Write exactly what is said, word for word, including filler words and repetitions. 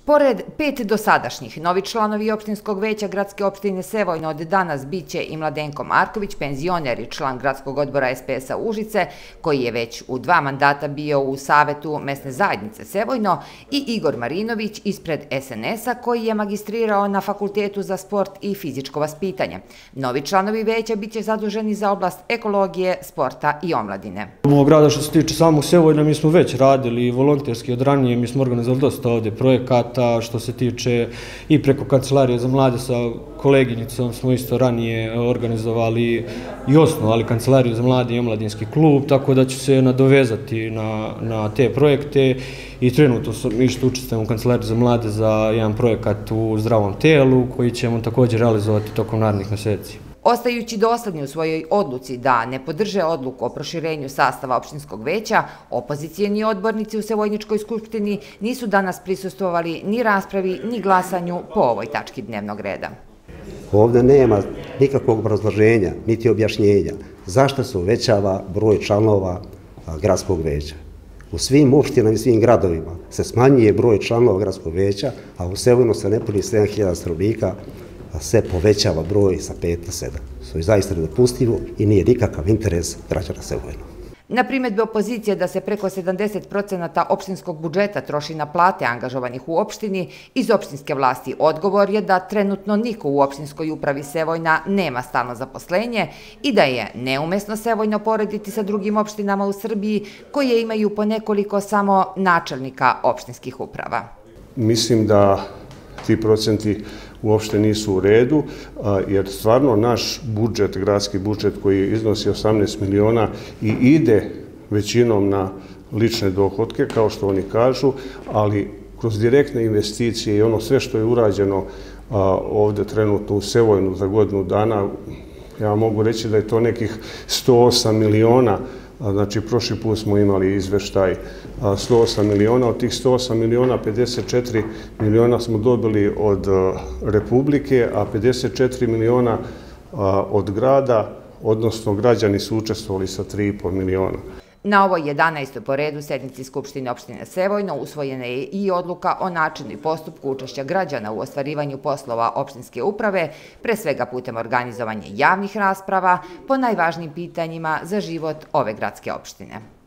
Pored pet dosadašnjih, novi članovi opštinskog veća gradske opštine Sevojno od danas biće i Mladenko Marković, penzioner i član gradskog odbora S P S-a Užice, koji je već u dva mandata bio u Savetu mesne zajednice Sevojno, i Igor Marinović ispred S N S-a, koji je magistrirao na Fakultetu za sport i fizičko vaspitanje. Novi članovi veća biće zaduženi za oblast ekologije, sporta i omladine. Mog grada što se tiče samog Sevojna, mi smo već radili volonterski od ranije, mi smo organizovali dosta ovde projekata. Što se tiče i preko Kancelarije za mlade, sa koleginicom smo isto ranije organizovali i osnovali Kancelariju za mlade i omladinski klub, tako da ću se nadovezati na, na te projekte i trenutno sam išto učestvujem u Kancelariji za mlade za jedan projekat u zdravom telu koji ćemo također realizovati tokom narednih meseci. Ostajući dosledni u svojoj odluci da ne podrže odluku o proširenju sastava opštinskog veća, opozicijeni odbornici u Sevojničkoj skupštini nisu danas prisustvovali ni raspravi ni glasanju po ovoj tački dnevnog reda. Ovdje nema nikakvog obrazloženja, niti objašnjenja zašto se uvećava broj članova gradskog veća. U svim opštinama i svim gradovima se smanjuje broj članova gradskog veća, a u Sevojnu se ne puni sedam hiljada stanovnika, se povećava broj sa pet na sedam. To je zaista nedopustivo i nije nikakav interes građana Sevojna. Na primjedbe opozicije da se preko sedamdeset procenata opštinskog budžeta troši na plate angažovanih u opštini, iz opštinske vlasti odgovor je da trenutno niko u opštinskoj upravi Sevojna nema stalno zaposlenje i da je neumesno Sevojno porediti sa drugim opštinama u Srbiji koje imaju po nekoliko samo načelnika opštinskih uprava. Mislim da ti procenti uopšte nisu u redu, jer stvarno naš budžet, gradski budžet koji iznosi osamnaest miliona i ide većinom na lične dohotke, kao što oni kažu, ali kroz direktne investicije i ono sve što je urađeno ovde trenutno u Sevojnu za godinu dana, ja mogu reći da je to nekih sto osam miliona. Znači, prošli put smo imali izveštaj sto osam miliona, od tih sto osam miliona, pedeset četiri miliona smo dobili od Republike, a pedeset četiri miliona od grada, odnosno građani su učestvovali sa tri i po miliona. Na ovoj jedanaestoj po redu sednici Skupštine opštine Sevojno usvojena je i odluka o načinu i postupku učešća građana u ostvarivanju poslova opštinske uprave, pre svega putem organizovanja javnih rasprava po najvažnijim pitanjima za život ove gradske opštine.